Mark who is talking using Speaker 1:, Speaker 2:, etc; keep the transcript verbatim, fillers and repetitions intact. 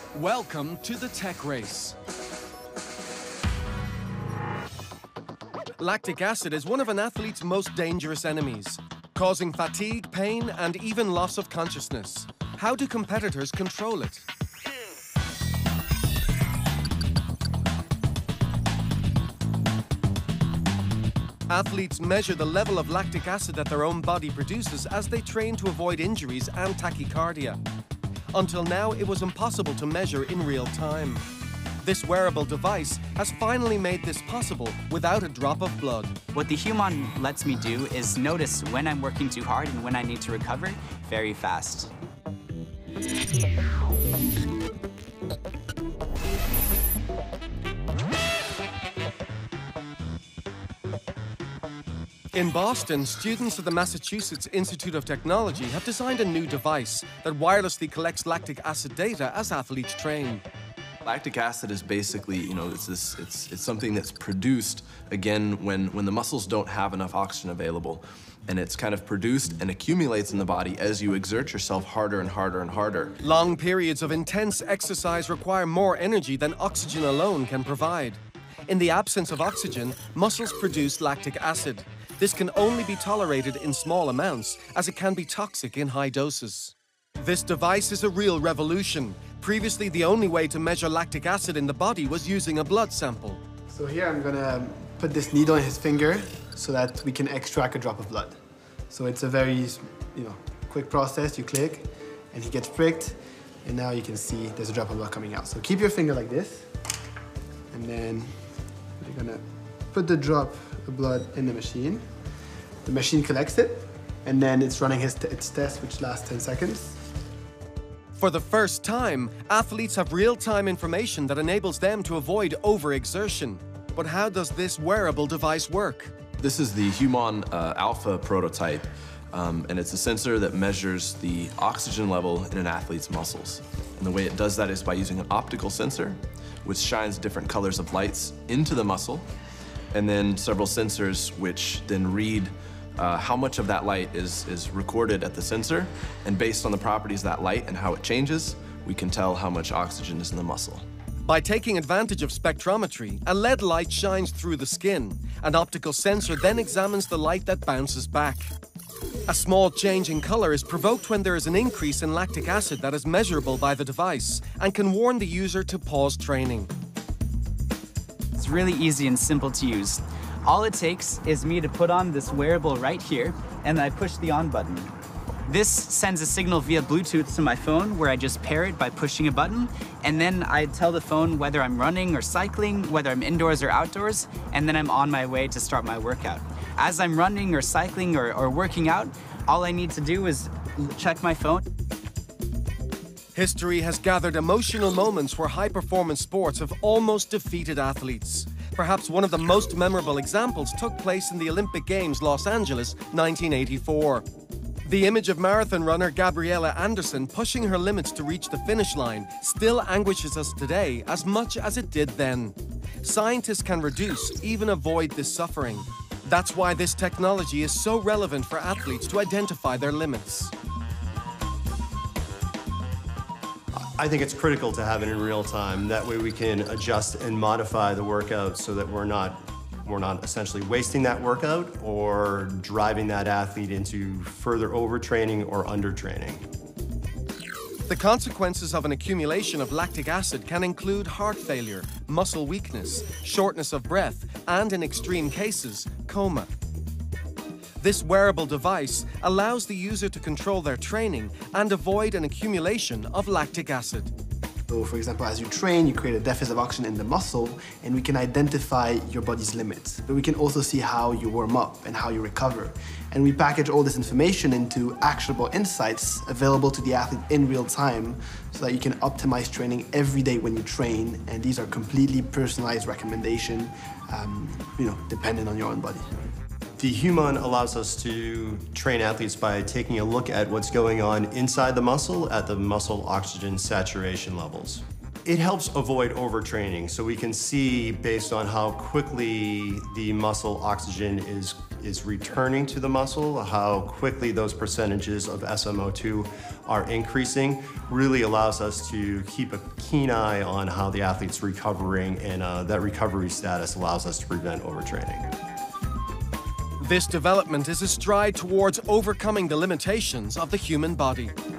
Speaker 1: Welcome to the tech race. Lactic acid is one of an athlete's most dangerous enemies, causing fatigue, pain, and even loss of consciousness. How do competitors control it? Athletes measure the level of lactic acid that their own body produces as they train to avoid injuries and tachycardia. Until now, it was impossible to measure in real time. This wearable device has finally made this possible without a drop of blood.
Speaker 2: What the Human lets me do is notice when I'm working too hard and when I need to recover very fast.
Speaker 1: In Boston, students at the Massachusetts Institute of Technology have designed a new device that wirelessly collects lactic acid data as athletes train.
Speaker 3: Lactic acid is basically, you know, it's this, it's, it's something that's produced, again, when, when the muscles don't have enough oxygen available. And it's kind of produced and accumulates in the body as you exert yourself harder and harder and harder.
Speaker 1: Long periods of intense exercise require more energy than oxygen alone can provide. In the absence of oxygen, muscles produce lactic acid. This can only be tolerated in small amounts, as it can be toxic in high doses. This device is a real revolution. Previously, the only way to measure lactic acid in the body was using a blood sample.
Speaker 4: So here I'm gonna put this needle in his finger so that we can extract a drop of blood. So it's a very, you know, quick process. You click, and he gets pricked, and now you can see there's a drop of blood coming out. So keep your finger like this, and then we're gonna put the drop of blood in the machine. The machine collects it, and then it's running his t its test, which lasts ten seconds.
Speaker 1: For the first time, athletes have real-time information that enables them to avoid overexertion. But how does this wearable device work?
Speaker 3: This is the Human uh, Alpha prototype, um, and it's a sensor that measures the oxygen level in an athlete's muscles. And the way it does that is by using an optical sensor, which shines different colors of lights into the muscle, and then several sensors which then read uh, how much of that light is, is recorded at the sensor, and based on the properties of that light and how it changes, we can tell how much oxygen is in the muscle.
Speaker 1: By taking advantage of spectrometry, a L E D light shines through the skin. An optical sensor then examines the light that bounces back. A small change in color is provoked when there is an increase in lactic acid that is measurable by the device and can warn the user to pause training.
Speaker 2: It's really easy and simple to use. All it takes is me to put on this wearable right here, and I push the on button. This sends a signal via Bluetooth to my phone where I just pair it by pushing a button, and then I tell the phone whether I'm running or cycling, whether I'm indoors or outdoors, and then I'm on my way to start my workout. As I'm running or cycling or, or working out, all I need to do is check my phone.
Speaker 1: History has gathered emotional moments where high-performance sports have almost defeated athletes. Perhaps one of the most memorable examples took place in the Olympic Games, Los Angeles, nineteen eighty-four. The image of marathon runner Gabriela Anderson pushing her limits to reach the finish line still anguishes us today as much as it did then. Scientists can reduce, even avoid this suffering. That's why this technology is so relevant for athletes to identify their limits.
Speaker 5: I think it's critical to have it in real time. That way we can adjust and modify the workout so that we're not, we're not essentially wasting that workout or driving that athlete into further overtraining or undertraining.
Speaker 1: The consequences of an accumulation of lactic acid can include heart failure, muscle weakness, shortness of breath, and in extreme cases, coma. This wearable device allows the user to control their training and avoid an accumulation of lactic acid.
Speaker 4: So, for example, as you train, you create a deficit of oxygen in the muscle, and we can identify your body's limits. But we can also see how you warm up and how you recover. And we package all this information into actionable insights available to the athlete in real time so that you can optimize training every day when you train. And these are completely personalized recommendations, um, you know, dependent on your own body.
Speaker 5: The Human allows us to train athletes by taking a look at what's going on inside the muscle at the muscle oxygen saturation levels. It helps avoid overtraining, so we can see based on how quickly the muscle oxygen is, is returning to the muscle, how quickly those percentages of S M O two are increasing, really allows us to keep a keen eye on how the athlete's recovering, and uh, that recovery status allows us to prevent overtraining.
Speaker 1: This development is a stride towards overcoming the limitations of the human body.